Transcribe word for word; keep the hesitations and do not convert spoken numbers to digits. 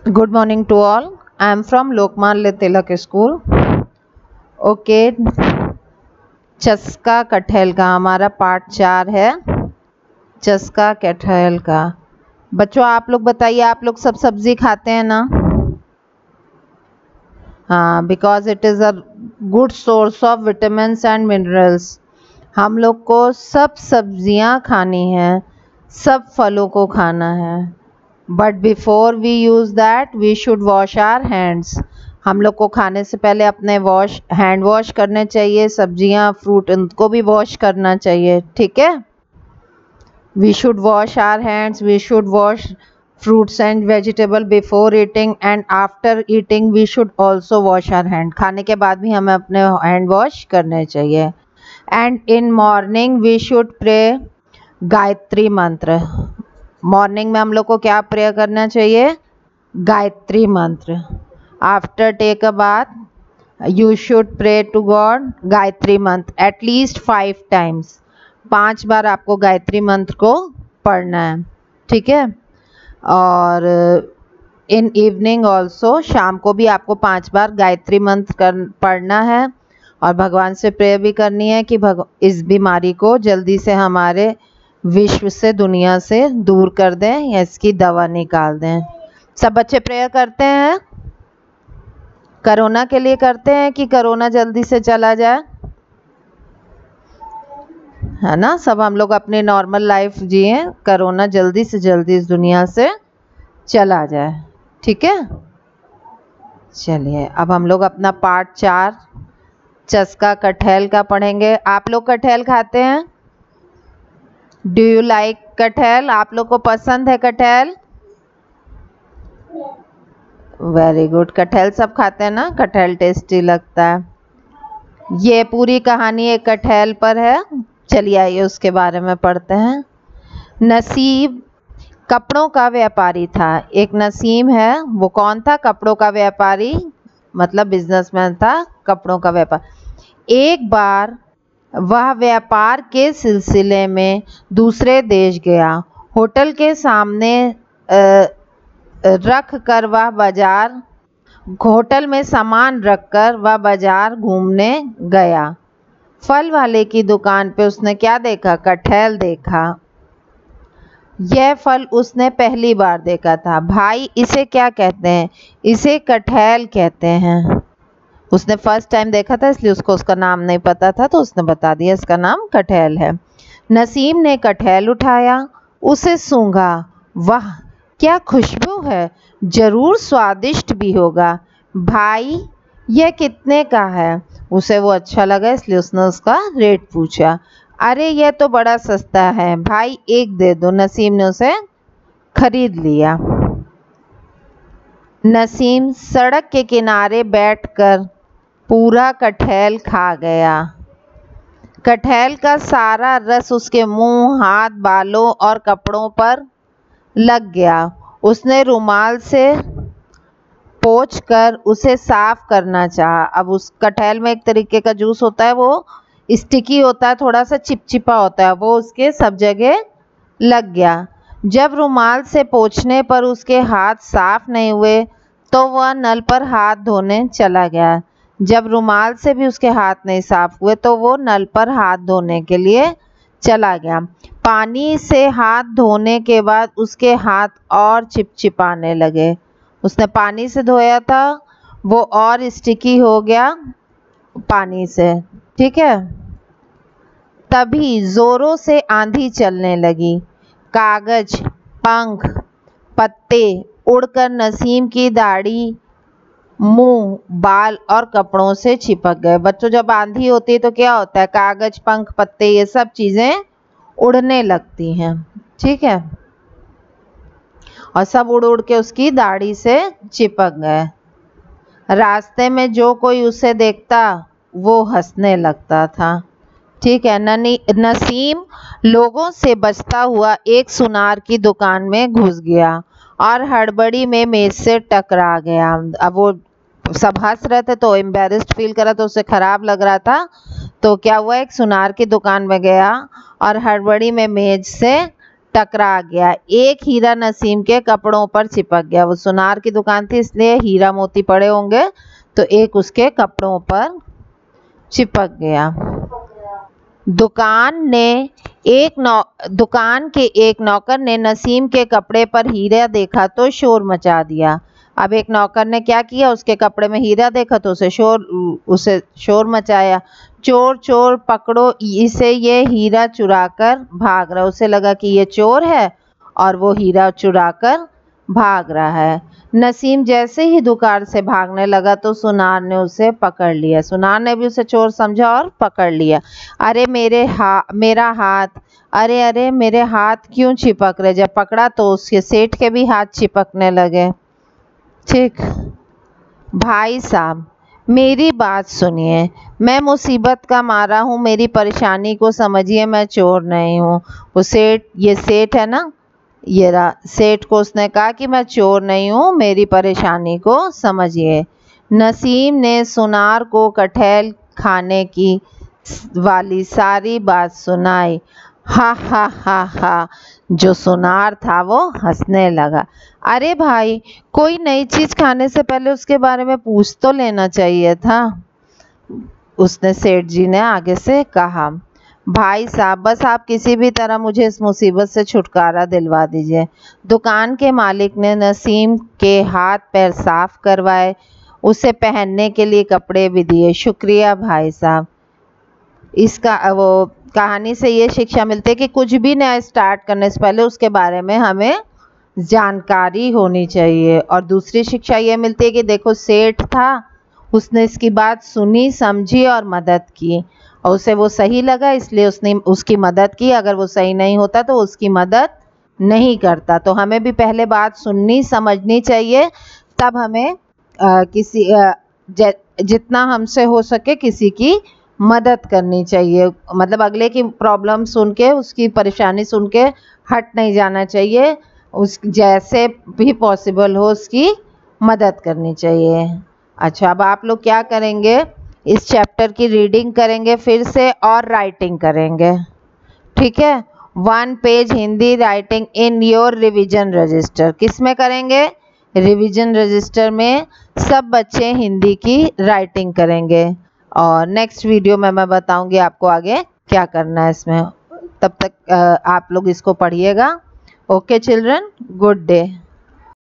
Good morning to all. I am from Lokmanya Tilak School. Okay, चस्का कटहल का हमारा पार्ट चार है। चस्का कटहल का। बच्चों आप लोग बताइए, आप लोग सब सब्जी खाते हैं ना? हाँ, because it is a good source of vitamins and minerals. हम लोग को सब सब्जियां खानी हैं, सब फलों को खाना है। But before we use that we should wash our hands. हम लोग को खाने से पहले अपने वॉश हैंड वॉश करने चाहिए। सब्जियां फ्रूट इनको भी वॉश करना चाहिए, ठीक है। We should wash our hands, we should wash fruits and vegetable before eating and after eating we should also wash our hand। खाने के बाद भी हमें अपने हैंड वॉश करने चाहिए। and in morning we should pray Gayatri मंत्र। मॉर्निंग में हम लोग को क्या प्रे करना चाहिए? Gayatri mantra. After take a bath you should pray to God Gayatri mantra at least five times. पांच बार आपको गायत्री मंत्र को पढ़ना है, ठीक है। और इन इवनिंग ऑल्सो, शाम को भी आपको पांच बार गायत्री मंत्र कर पढ़ना है और भगवान से प्रे भी करनी है कि भग इस बीमारी को जल्दी से हमारे विश्व से, दुनिया से दूर कर दें या इसकी दवा निकाल दें। सब बच्चे प्रेयर करते हैं? कोरोना के लिए करते हैं कि कोरोना जल्दी से चला जाए, है ना। सब हम लोग अपनी नॉर्मल लाइफ जिए, कोरोना जल्दी से जल्दी इस दुनिया से चला जाए, ठीक है। चलिए अब हम लोग अपना पार्ट चार चस्का कटहल का पढ़ेंगे। आप लोग कटहल खाते हैं? डू यू लाइक कटहल? आप लोग को पसंद है कटहल? Very good. कटहल सब खाते हैं ना, कटहल टेस्टी लगता है। ये पूरी कहानी एक कटहल पर है। चलिए आइए उसके बारे में पढ़ते हैं। नसीब कपड़ों का व्यापारी था। एक नसीम है, वो कौन था? कपड़ों का व्यापारी, मतलब बिजनेसमैन था, कपड़ों का व्यापार। एक बार वह व्यापार के सिलसिले में दूसरे देश गया। होटल के सामने रख कर वह बाजार होटल में सामान रखकर वह बाजार घूमने गया। फल वाले की दुकान पे उसने क्या देखा? कटहल देखा। यह फल उसने पहली बार देखा था। भाई इसे क्या कहते हैं? इसे कटहल कहते हैं। उसने फर्स्ट टाइम देखा था इसलिए उसको उसका नाम नहीं पता था, तो उसने बता दिया इसका नाम कटहल है। नसीम ने कटहल उठाया, उसे सूंघा। वाह क्या खुशबू है, जरूर स्वादिष्ट भी होगा। भाई यह कितने का है? उसे वो अच्छा लगा इसलिए उसने उसका रेट पूछा। अरे यह तो बड़ा सस्ता है भाई, एक दे दो। नसीम ने उसे खरीद लिया। नसीम सड़क के किनारे बैठकर पूरा कटहल खा गया। कटहल का सारा रस उसके मुंह, हाथ, बालों और कपड़ों पर लग गया। उसने रुमाल से पोंछकर उसे साफ करना चाहा। अब उस कटहल में एक तरीके का जूस होता है, वो स्टिकी होता है, थोड़ा सा चिपचिपा होता है, वो उसके सब जगह लग गया। जब रुमाल से पोंछने पर उसके हाथ साफ नहीं हुए तो वह नल पर हाथ धोने चला गया। जब रुमाल से भी उसके हाथ नहीं साफ हुए तो वो नल पर हाथ धोने के लिए चला गया। पानी से हाथ धोने के बाद उसके हाथ और चिपचिपाने लगे। उसने पानी से धोया था, वो और स्टिकी हो गया पानी से, ठीक है। तभी जोरों से आंधी चलने लगी। कागज, पंख, पत्ते उड़कर नसीम की दाढ़ी, मुंह, बाल और कपड़ों से चिपक गए। बच्चों जब आंधी होती है तो क्या होता है? कागज, पंख, पत्ते ये सब चीजें उड़ने लगती हैं, ठीक है, और सब उड़ उड़ के उसकी दाढ़ी से चिपक गए। रास्ते में जो कोई उसे देखता वो हंसने लगता था, ठीक है। ननी नसीम लोगों से बचता हुआ एक सुनार की दुकान में घुस गया और हड़बड़ी में मेज से टकरा गया। अब वो सब हंस रहे थे तो एम्बेरस्ड फील करा, तो उसे खराब लग रहा था। तो क्या हुआ, एक सुनार की दुकान में गया और हड़बड़ी में मेज से टकरा गया। एक हीरा नसीम के कपड़ों पर चिपक गया। वो सुनार की दुकान थी इसलिए हीरा मोती पड़े होंगे, तो एक उसके कपड़ों पर चिपक गया। दुकान ने एक नौ दुकान के एक नौकर ने नसीम के कपड़े पर हीरा देखा तो शोर मचा दिया। अब एक नौकर ने क्या किया, उसके कपड़े में हीरा देखा तो उसे शोर उसे शोर मचाया, चोर चोर पकड़ो इसे, ये हीरा चुरा कर भाग रहा। उसे लगा कि ये चोर है और वो हीरा चुरा कर भाग रहा है। नसीम जैसे ही दुकान से भागने लगा तो सुनार ने उसे पकड़ लिया। सुनार ने भी उसे चोर समझा और पकड़ लिया। अरे मेरे हा मेरा हाथ, अरे अरे मेरे हाथ क्यों चिपक रहे। जब पकड़ा तो उसके सेठ के भी हाथ चिपकने लगे। ठीक, भाई साहब मेरी बात सुनिए, मैं मुसीबत का मारा हूँ, मेरी परेशानी को समझिए, मैं चोर नहीं हूँ। वो सेठ, ये सेठ है ना, ये रहा। सेठ को उसने कहा कि मैं चोर नहीं हूँ, मेरी परेशानी को समझिए। नसीम ने सुनार को कटहल खाने की वाली सारी बात सुनाई। हा हा हा हा। जो सुनार था वो हंसने लगा। अरे भाई, कोई नई चीज खाने से पहले उसके बारे में पूछ तो लेना चाहिए था, उसने सेठ जी ने आगे से कहा। भाई साहब बस आप किसी भी तरह मुझे इस मुसीबत से छुटकारा दिलवा दीजिए। दुकान के मालिक ने नसीम के हाथ पैर साफ करवाए, उसे पहनने के लिए कपड़े भी दिए। शुक्रिया भाई साहब। इसका वो कहानी से ये शिक्षा मिलती है कि कुछ भी नया स्टार्ट करने से पहले उसके बारे में हमें जानकारी होनी चाहिए। और दूसरी शिक्षा ये मिलती है कि देखो सेठ था, उसने इसकी बात सुनी समझी और मदद की, और उसे वो सही लगा इसलिए उसने उसकी मदद की। अगर वो सही नहीं होता तो उसकी मदद नहीं करता। तो हमें भी पहले बात सुननी समझनी चाहिए, तब हमें आ, किसी आ, ज, जितना हमसे हो सके किसी की मदद करनी चाहिए। मतलब अगले की प्रॉब्लम सुन के, उसकी परेशानी सुन के हट नहीं जाना चाहिए, उस जैसे भी पॉसिबल हो उसकी मदद करनी चाहिए। अच्छा, अब आप लोग क्या करेंगे, इस चैप्टर की रीडिंग करेंगे फिर से और राइटिंग करेंगे। ठीक है, one page Hindi writing in your revision register. किस में करेंगे, रिवीजन रजिस्टर में सब बच्चे हिंदी की राइटिंग करेंगे। और नेक्स्ट वीडियो में मैं बताऊंगी आपको आगे क्या करना है इसमें। तब तक आप लोग इसको पढ़िएगा। Okay children, good day.